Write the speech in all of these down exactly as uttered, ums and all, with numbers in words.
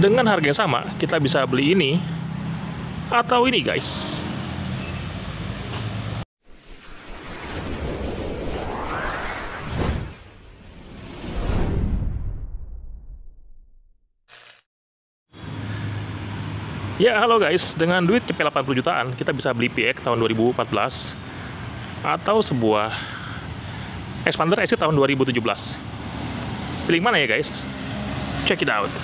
dengan harga yang sama, kita bisa beli ini atau ini, guys. Ya, halo guys, dengan duit cepet delapan puluh jutaan, kita bisa beli P X tahun dua ribu empat belas atau sebuah Expander S C tahun dua ribu tujuh belas. Pilih mana ya guys? Check it out.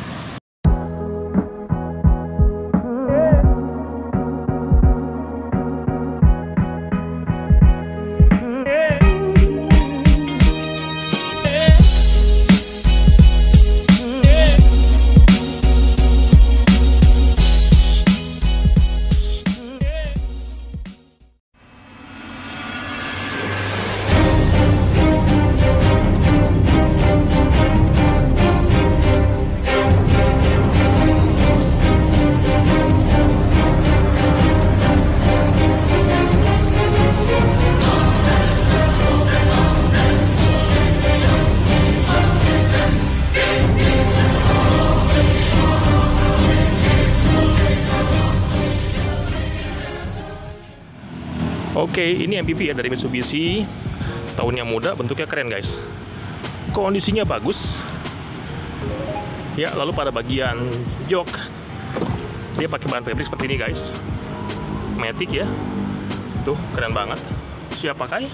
Oke, ini M P V ya dari Mitsubishi. Tahunnya muda, bentuknya keren guys. Kondisinya bagus. Ya, lalu pada bagian jok, dia pakai bahan fabric seperti ini guys. Matic ya. Tuh, keren banget. Siap pakai.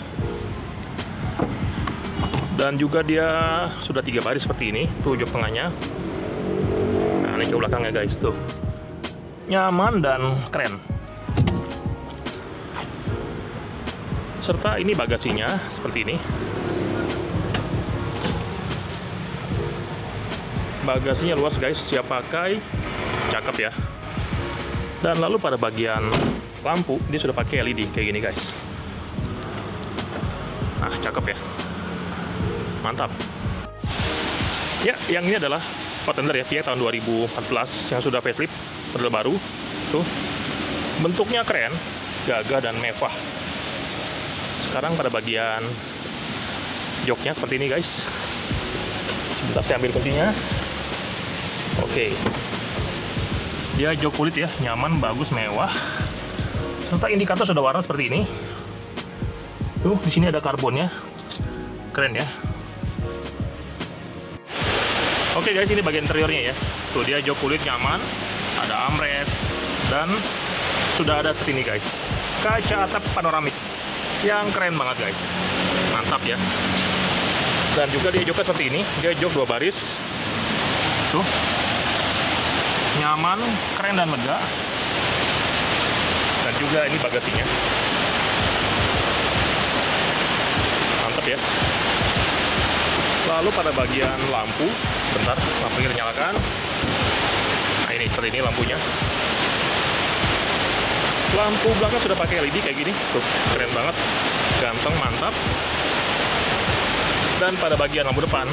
Dan juga dia sudah tiga baris seperti ini. Tuh jok tengahnya. Nah, ini ke belakangnya guys tuh. Nyaman dan keren. Serta ini bagasinya seperti ini. Bagasinya luas guys, siap pakai, cakep ya. Dan lalu pada bagian lampu, dia sudah pakai L E D kayak gini guys. Nah, cakep ya. Mantap. Ya, yang ini adalah Outlander ya, P X tahun dua ribu empat belas yang sudah facelift, model baru. Tuh. Bentuknya keren, gagah dan mewah. Sekarang pada bagian joknya seperti ini guys. Sebentar saya ambil kuncinya. Oke. Dia jok kulit ya, nyaman, bagus, mewah. Serta indikator sudah warna seperti ini. Tuh, di sini ada karbonnya. Keren ya. Oke guys, ini bagian interiornya ya. Tuh, dia jok kulit nyaman, ada armrest dan sudah ada seperti ini guys. Kaca atap panoramik yang keren banget guys, mantap ya. Dan juga dia joknya seperti ini, dia jok dua baris, tuh, nyaman, keren dan lega. Dan juga ini bagasinya, mantap ya. Lalu pada bagian lampu, bentar, lampunya dinyalakan. Nah ini seperti ini lampunya. Lampu belakang sudah pakai L E D kayak gini, tuh keren banget, ganteng, mantap. Dan pada bagian lampu depan,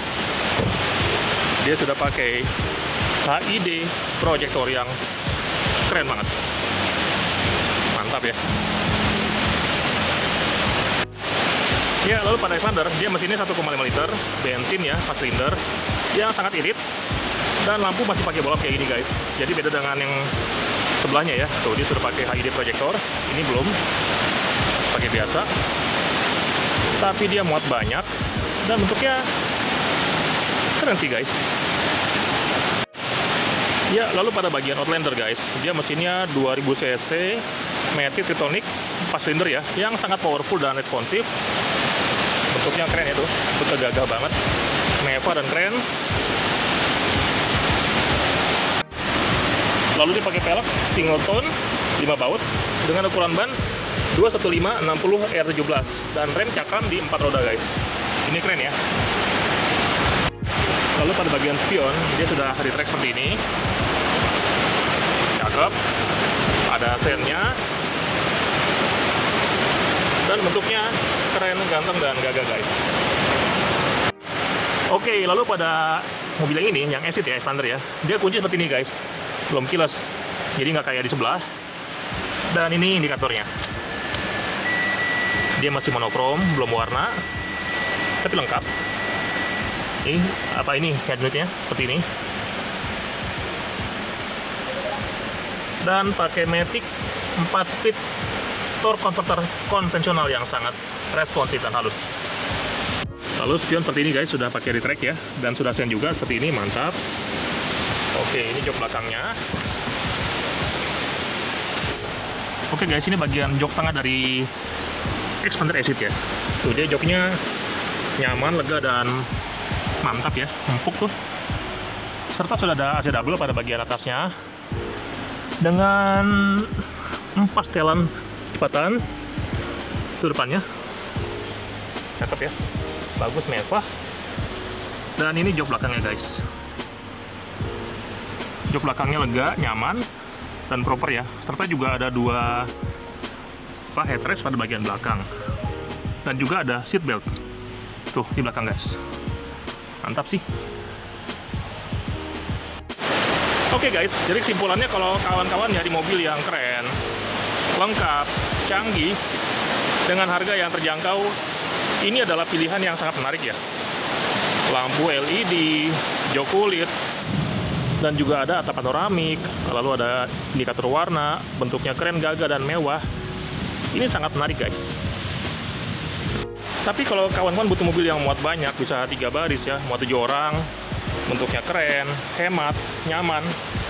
dia sudah pakai H I D proyektor yang keren banget, mantap ya. Ya, lalu pada Expander, dia mesinnya satu koma lima liter, bensin ya, empat silinder, yang sangat irit. Dan lampu masih pakai bolak kayak gini guys, jadi beda dengan yang sebelahnya ya. Tuh, dia sudah pakai H I D proyektor, ini belum, masih pakai biasa. Tapi dia muat banyak dan bentuknya keren sih guys. Ya, lalu pada bagian Outlander guys, dia mesinnya dua ribu cc, Matic Tritonic, empat silinder ya, yang sangat powerful dan responsif. Bentuknya keren ya tuh, bentuknya gagah banget, mewah dan keren. Lalu dia pakai pelek single tone lima baut dengan ukuran ban dua satu lima enam nol R tujuh belas dan rem cakram di empat roda guys. Ini keren ya. Lalu pada bagian spion dia sudah retract seperti ini. Cakep. Ada sennya. Dan bentuknya keren, ganteng dan gagah guys. Oke, lalu pada mobil yang ini, yang Exit ya, Expander ya, dia kunci seperti ini guys. Belum keyless, jadi nggak kayak di sebelah. Dan ini indikatornya, dia masih monokrom, belum warna, tapi lengkap. Ini apa ini head unitnya seperti ini. dan pakai Matic empat speed torque converter konvensional yang sangat responsif dan halus. Lalu spion seperti ini guys, sudah pakai retract ya, dan sudah sen juga seperti ini, mantap. Oke, ini jok belakangnya. Oke guys, ini bagian jok tengah dari Xpander Exit ya. Tuh, dia joknya nyaman, lega, dan mantap ya, empuk tuh. Serta sudah ada A C double pada bagian atasnya dengan empat setelan cepatan. Itu depannya, cakep ya, bagus, mewah. Dan ini jok belakangnya guys. Jok belakangnya lega, nyaman, dan proper ya. Serta juga ada dua apa, headrest pada bagian belakang. Dan juga ada seat belt. Tuh, di belakang guys. Mantap sih. Oke guys, jadi kesimpulannya kalau kawan-kawan nyari mobil yang keren, lengkap, canggih, dengan harga yang terjangkau, ini adalah pilihan yang sangat menarik ya. Lampu L E D, jok kulit, dan juga ada atap panoramik, lalu ada indikator warna, bentuknya keren, gagah, dan mewah. Ini sangat menarik guys. Tapi kalau kawan-kawan butuh mobil yang muat banyak, bisa tiga baris ya, muat tujuh orang, bentuknya keren, hemat, nyaman,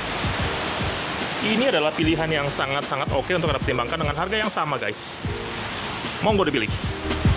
ini adalah pilihan yang sangat-sangat oke untuk Anda pertimbangkan dengan harga yang sama guys. Monggo dipilih.